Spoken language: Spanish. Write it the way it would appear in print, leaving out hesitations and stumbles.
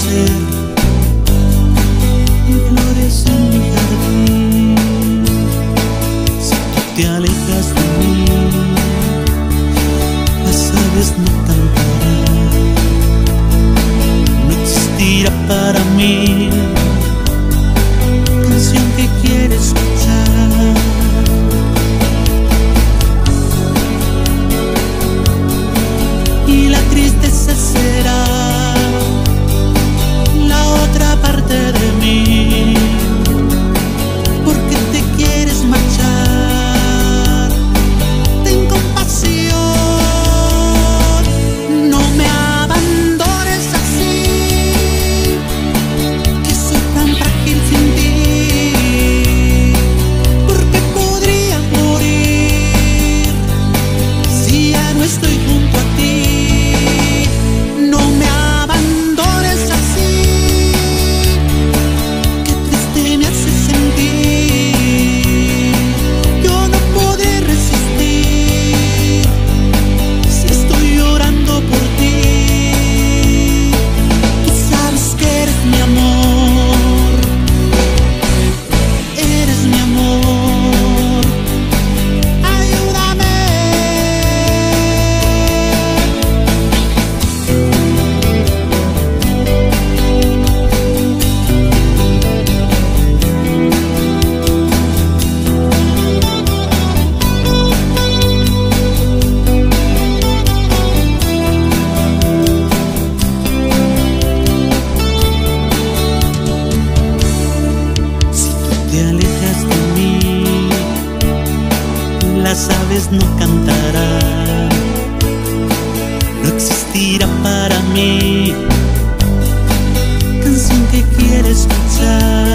florecer y flores en mi jardín. Si tú te alejas de mí, las aves no cantarán, no existirá para mí canción que quiere escuchar. Y la tristeza será la otra parte de mí, porque te quieres marchar. Ten compasión, no me abandones así, que soy tan frágil sin ti, porque podría morir si ya no estoy junto a ti. No me abandones así, qué triste me hace sentir. Yo no podré resistir si estoy llorando por ti. Tú sabes que eres mi amor, eres mi amor. Ayúdame. Si tú te alejas de mí, las aves no cantarán, no existirá para mí canción que quiere escuchar.